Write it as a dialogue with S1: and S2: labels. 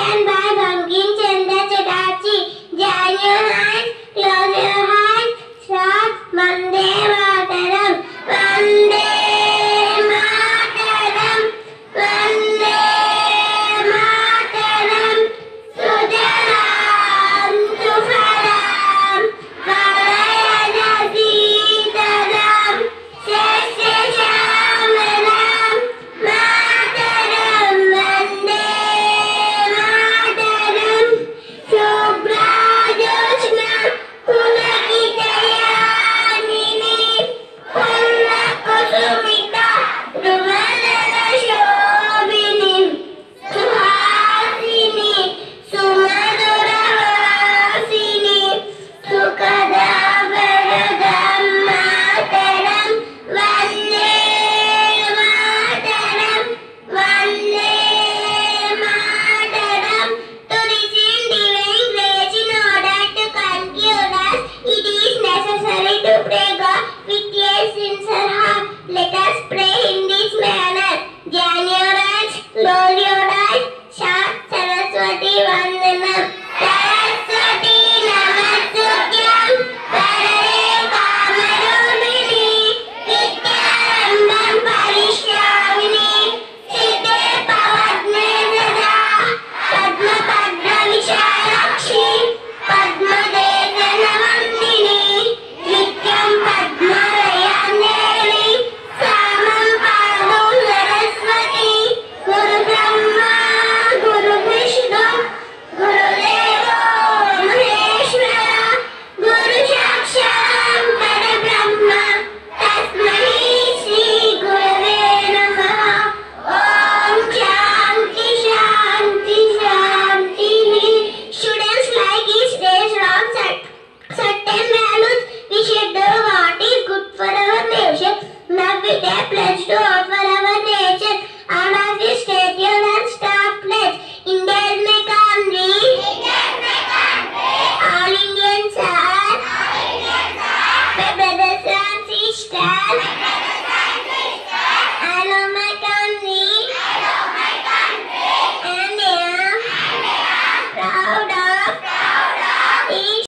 S1: written by Bankim Chandra Chatterjee. Join your hands, close your eyes, start Vande Mataram. Vande Mataram. Vande Mataram. Sujalam Sufalam Valayana Sitaram Sasya Shyamanam Mataram Vande Mataram Shubhrajotsna Pulakitayanini Pullakusumita Drumalana Shobhini Suhasini Sumadhuravasini Sukadavaradam Mataram Vande Mataram Vande Mataram. To receive divine grace in order to conclude us, it is necessary to pray God with a sincere heart. Let us pray in this manner. Join your eyes, close your eyes, shout Saraswati Vandanam. Saraswati Namastutyam Varade Kamarudini Vidyarambam Parishramini Siddhe Pavadne Sada Padma Padma Vishalakshi Padma Devanamandini Nityam Padma Rayandevi Samam Padu Saraswati Guru Brahma Guru Vishnu Guru Deva Maheshwara Guru Sakshat Parabrahma Tasmai Shri Gurave Namaha. Om Shanti Shanti Shanti. Students, like each day's wrong certain values, we should do what is good for our nation. Now we take pledge to offer our nation. And as we state your and stop pledge. India is my country. All Indians are my brothers and sisters.